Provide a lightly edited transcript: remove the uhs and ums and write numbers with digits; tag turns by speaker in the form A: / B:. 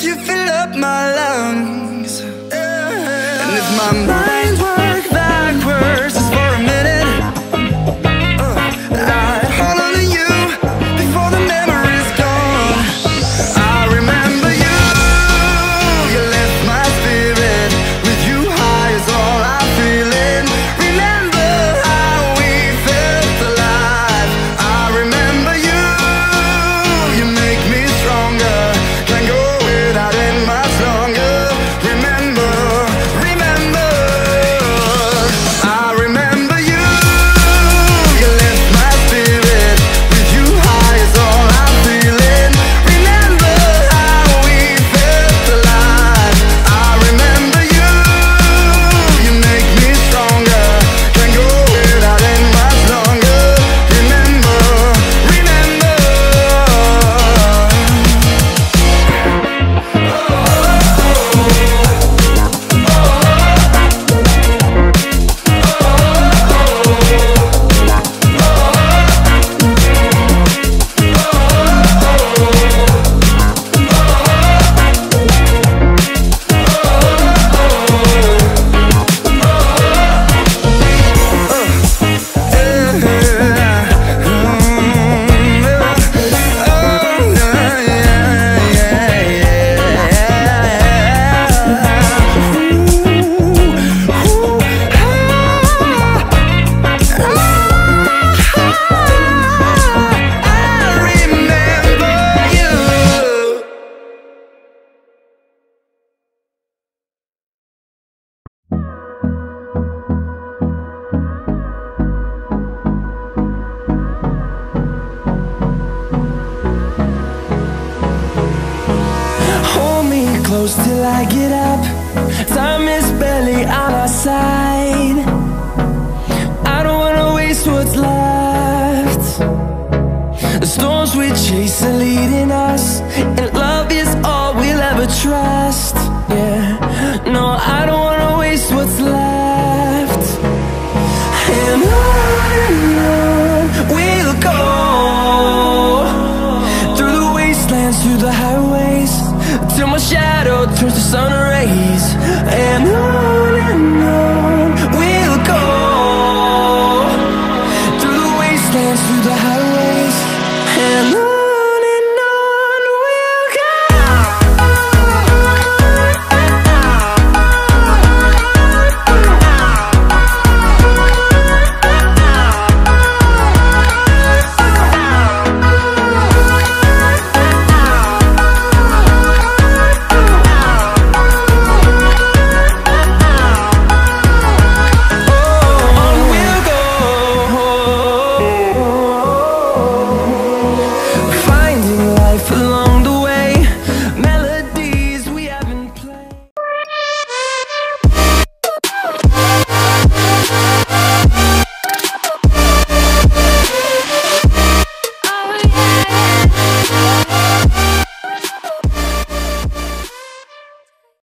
A: you fill up my lungs. And if my mind worked backwards just for a minute, I'd hold on to you before the memory's gone. I remember you, you left my spirit. With you high is all I'm feeling. Remember how we felt alive. I remember you, you make me stronger. Can't go without it much longer. Remember, remember, I remember you, you left my spirit. With you high is all I'm feeling. Remember how we felt alive. I remember you, you make me stronger. Can't go without it much longer. Remember, remember. Hold me close till I get up. Time is barely on our side. I don't wanna waste what's left. The storms we chase are leading us, and love is all we'll ever trust. Yeah, no, I don't wanna waste what's left. And on we'll go, through the wastelands, through the highways, till my shadow turns to sun rays. And on we'll go, through the wastelands, through the highways, and on we'll go. Finding life along